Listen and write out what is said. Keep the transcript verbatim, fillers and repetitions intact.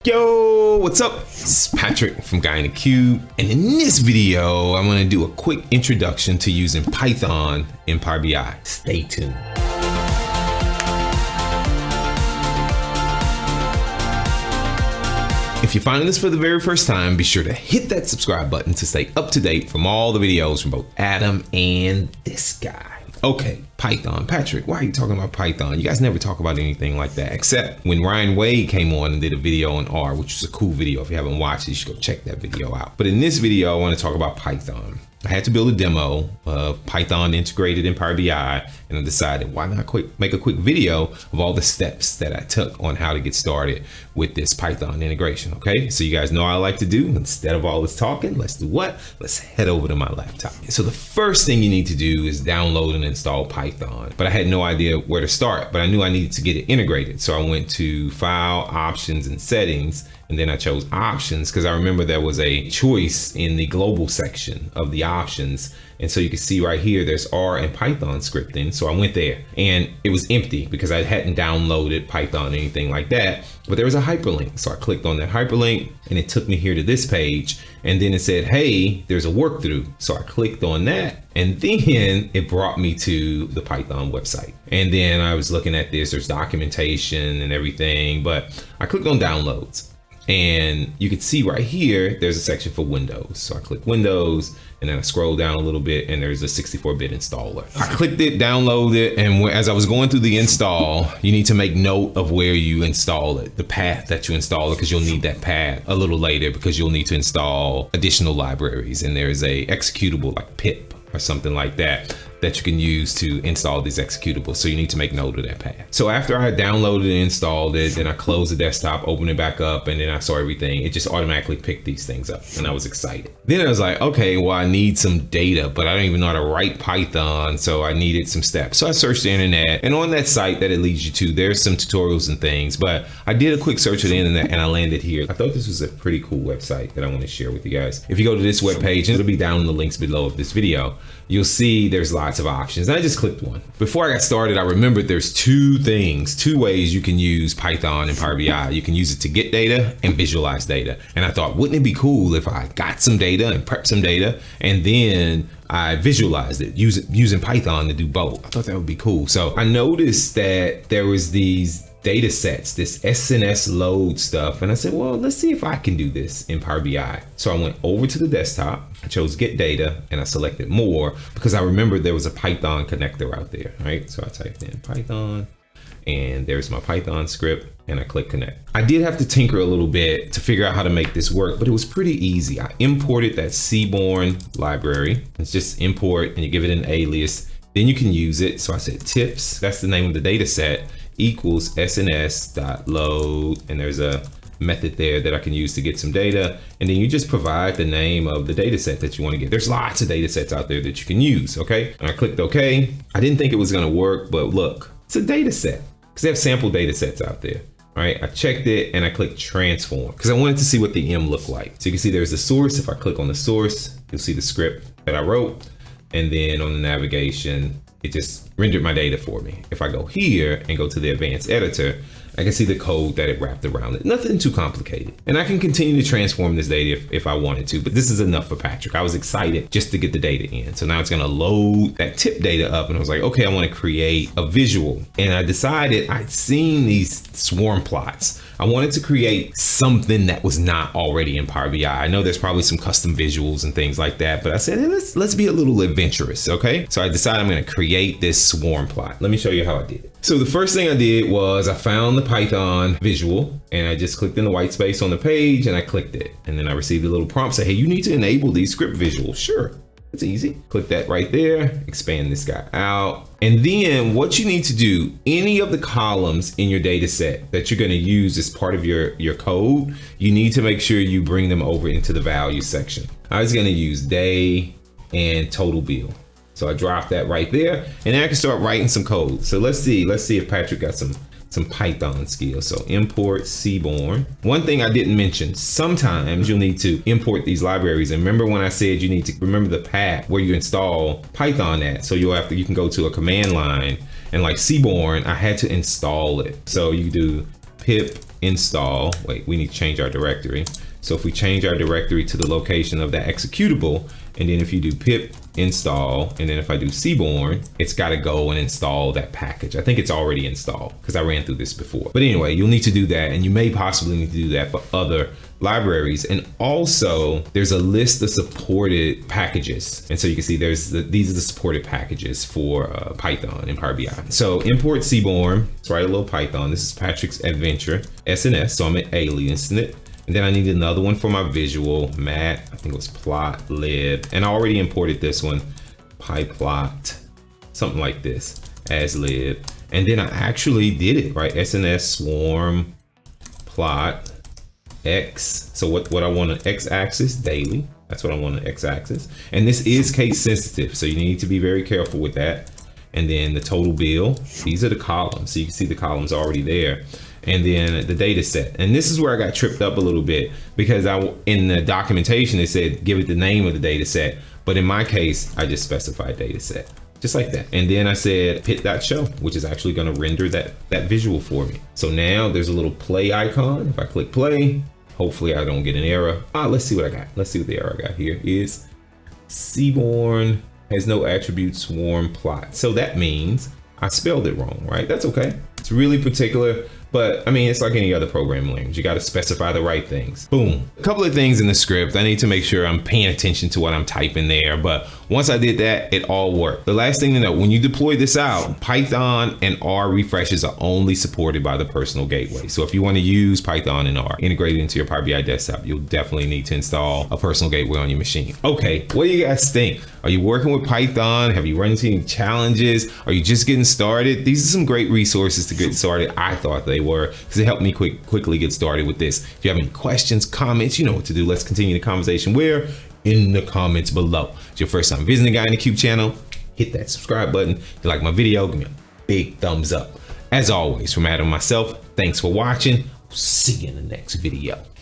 Yo, what's up? It's Patrick from Guy in the Cube, and in this video, I'm gonna do a quick introduction to using Python in Power B I. Stay tuned. If you're finding this for the very first time, be sure to hit that subscribe button to stay up to date from all the videos from both Adam and this guy. Okay, Python. Patrick, why are you talking about Python? You guys never talk about anything like that, except when Ryan Wade came on and did a video on R, which was a cool video. If you haven't watched it, you should go check that video out. But in this video, I want to talk about Python. I had to build a demo of Python integrated in Power B I, and I decided why not quick make a quick video of all the steps that I took on how to get started with this Python integration. Okay, so you guys know what I like to do. Instead of all this talking, let's do what? Let's head over to my laptop. So the first thing you need to do is download and install Python. But I had no idea where to start, but I knew I needed to get it integrated. So I went to File, Options, and Settings. And then I chose options because I remember there was a choice in the global section of the options. And so you can see right here, there's R and Python scripting. So I went there and it was empty because I hadn't downloaded Python or anything like that. But there was a hyperlink. So I clicked on that hyperlink and it took me here to this page. And then it said, hey, there's a workthrough. So I clicked on that. And then it brought me to the Python website. And then I was looking at this, there's documentation and everything, but I clicked on downloads. And you can see right here, there's a section for Windows. So I click Windows and then I scroll down a little bit and there's a sixty-four bit installer. I clicked it, downloaded it, and as I was going through the install, you need to make note of where you install it, the path that you install it, because you'll need that path a little later because you'll need to install additional libraries. And there's a executable like pip or something like that that you can use to install these executables. So you need to make note of that path. So after I downloaded and installed it, then I closed the desktop, opened it back up, and then I saw everything. It just automatically picked these things up and I was excited. Then I was like, okay, well, I need some data, but I don't even know how to write Python. So I needed some steps. So I searched the internet, and on that site that it leads you to, there's some tutorials and things, but I did a quick search of the internet and I landed here. I thought this was a pretty cool website that I want to share with you guys. If you go to this webpage, it'll be down in the links below of this video, you'll see there's lots of options. And I just clicked one. Before I got started, I remembered there's two things, two ways you can use Python in Power B I. You can use it to get data and visualize data. And I thought, wouldn't it be cool if I got some data and prepped some data and then I visualized it, use it using Python to do both. I thought that would be cool. So I noticed that there was these data sets, this S N S load stuff. And I said, well, let's see if I can do this in Power B I. So I went over to the desktop, I chose get data, and I selected more because I remembered there was a Python connector out there, right? So I typed in Python and there's my Python script and I click connect. I did have to tinker a little bit to figure out how to make this work, but it was pretty easy. I imported that Seaborn library. It's just import and you give it an alias, then you can use it. So I said tips, that's the name of the data set, equals sns.load, and there's a method there that I can use to get some data, and then you just provide the name of the data set that you want to get. There's lots of data sets out there that you can use, okay? And I clicked okay. I didn't think it was going to work, but look, it's a data set because they have sample data sets out there. All right, I checked it and I clicked transform because I wanted to see what the M looked like. So you can see there's the source. If I click on the source, you'll see the script that I wrote, and then on the navigation, it just rendered my data for me. If I go here and go to the advanced editor, I can see the code that it wrapped around it. Nothing too complicated. And I can continue to transform this data if, if I wanted to, but this is enough for Patrick. I was excited just to get the data in. So now it's gonna load that tip data up, and I was like, okay, I wanna create a visual. And I decided I'd seen these swarm plots. I wanted to create something that was not already in Power B I. I know there's probably some custom visuals and things like that, but I said, hey, let's, let's be a little adventurous, okay? So I decided I'm gonna create this swarm plot. Let me show you how I did it. So the first thing I did was I found the Python visual and I just clicked in the white space on the page and I clicked it. And then I received a little prompt say, hey, you need to enable these script visuals. Sure, it's easy. Click that right there, expand this guy out. And then what you need to do, any of the columns in your data set that you're gonna use as part of your, your code, you need to make sure you bring them over into the value section. I was gonna use day and total bill. So I dropped that right there, and then I can start writing some code. So let's see, let's see if Patrick got some some Python skills. So import Seaborn. One thing I didn't mention, sometimes you'll need to import these libraries. And remember when I said you need to remember the path where you install Python at. So you'll have to, you can go to a command line, and like Seaborn, I had to install it. So you do pip install, wait, we need to change our directory. So if we change our directory to the location of that executable, and then if you do pip install, and then if I do Seaborn, it's got to go and install that package. I think it's already installed because I ran through this before. But anyway, you'll need to do that, and you may possibly need to do that for other libraries. And also there's a list of supported packages, and so you can see there's the, these are the supported packages for uh, Python and Power B I. So import Seaborn, let's write a little Python. This is Patrick's Adventure S N S, so I'm aliasing it. And then I need another one for my visual, mat, I think it was plot lib, and I already imported this one, pyplot, something like this, as lib. And then I actually did it, right? S N S swarm plot X. So what, what I want to X-axis daily. That's what I want to X-axis. And this is case sensitive, so you need to be very careful with that. And then the total bill, these are the columns. So you can see the columns already there. And then the data set. And this is where I got tripped up a little bit, because I, in the documentation, it said, give it the name of the data set. But in my case, I just specified data set, just like that. And then I said pit.show, which is actually gonna render that, that visual for me. So now there's a little play icon. If I click play, hopefully I don't get an error. Ah, let's see what I got. Let's see what the error I got here is Seaborn has no attribute swarm plot. So that means I spelled it wrong, right? That's okay. It's really particular. But I mean, it's like any other programming language. You got to specify the right things. Boom. A couple of things in the script. I need to make sure I'm paying attention to what I'm typing there. But once I did that, it all worked. The last thing to know, when you deploy this out, Python and R refreshes are only supported by the personal gateway. So if you want to use Python and R integrated into your Power B I desktop, you'll definitely need to install a personal gateway on your machine. Okay, what do you guys think? Are you working with Python? Have you run into any challenges? Are you just getting started? These are some great resources to get started. I thought they were, because it helped me quick, quickly get started with this. If you have any questions, comments, you know what to do. Let's continue the conversation. Where? In the comments below. If it's your first time visiting the Guy in the Cube channel, hit that subscribe button. If you like my video, give me a big thumbs up. As always, from Adam and myself, thanks for watching. See you in the next video.